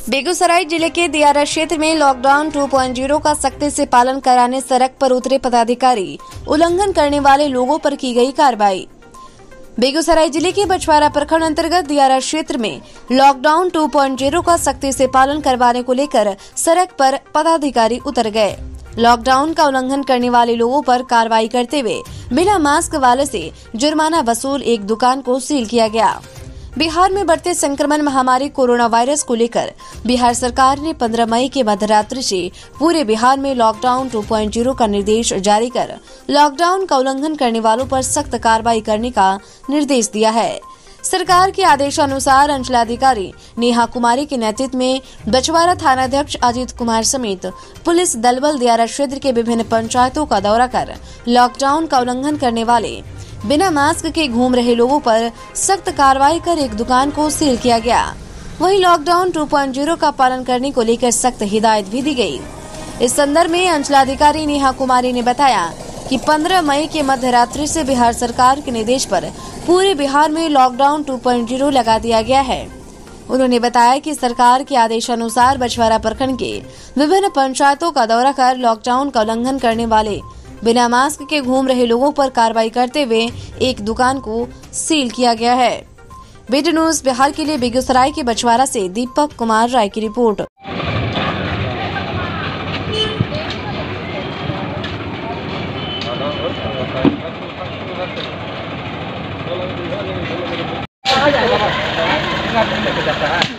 बेगूसराय जिले के दियारा क्षेत्र में लॉकडाउन 2.0 का सख्ती से पालन कराने सड़क पर उतरे पदाधिकारी, उल्लंघन करने वाले लोगों पर की गई कार्रवाई। बेगूसराय जिले के बछवाड़ा प्रखंड अंतर्गत दियारा क्षेत्र में लॉकडाउन 2.0 का सख्ती से पालन करवाने को लेकर सड़क पर पदाधिकारी उतर गए। लॉकडाउन का उल्लंघन करने वाले लोगों पर कार्रवाई करते हुए बिना मास्क वाले से जुर्माना वसूल एक दुकान को सील किया गया। बिहार में बढ़ते संक्रमण महामारी कोरोना वायरस को लेकर बिहार सरकार ने 15 मई के मध्यरात्रि से पूरे बिहार में लॉकडाउन 2.0 का निर्देश जारी कर लॉकडाउन का उल्लंघन करने वालों पर सख्त कार्रवाई करने का निर्देश दिया है। सरकार के आदेशानुसार अंचलाधिकारी नेहा कुमारी के नेतृत्व में बछवाड़ा थानाध्यक्ष अजीत कुमार समेत पुलिस दल बल दियारा क्षेत्र के विभिन्न पंचायतों का दौरा कर लॉकडाउन का उल्लंघन करने वाले बिना मास्क के घूम रहे लोगों पर सख्त कार्रवाई कर एक दुकान को सील किया गया। वहीं लॉकडाउन 2.0 का पालन करने को लेकर सख्त हिदायत भी दी गई। इस संदर्भ में अंचलाधिकारी नेहा कुमारी ने बताया कि 15 मई के मध्यरात्रि से बिहार सरकार के निर्देश पर पूरे बिहार में लॉकडाउन 2.0 लगा दिया गया है। उन्होंने बताया कि सरकार के आदेशानुसार बछवाड़ा प्रखंड के विभिन्न पंचायतों का दौरा कर लॉकडाउन का उल्लंघन करने वाले बिना मास्क के घूम रहे लोगों पर कार्रवाई करते हुए एक दुकान को सील किया गया है। बीटी न्यूज बिहार के लिए बेगूसराय के बछवाड़ा से दीपक कुमार राय की रिपोर्ट। जाता है।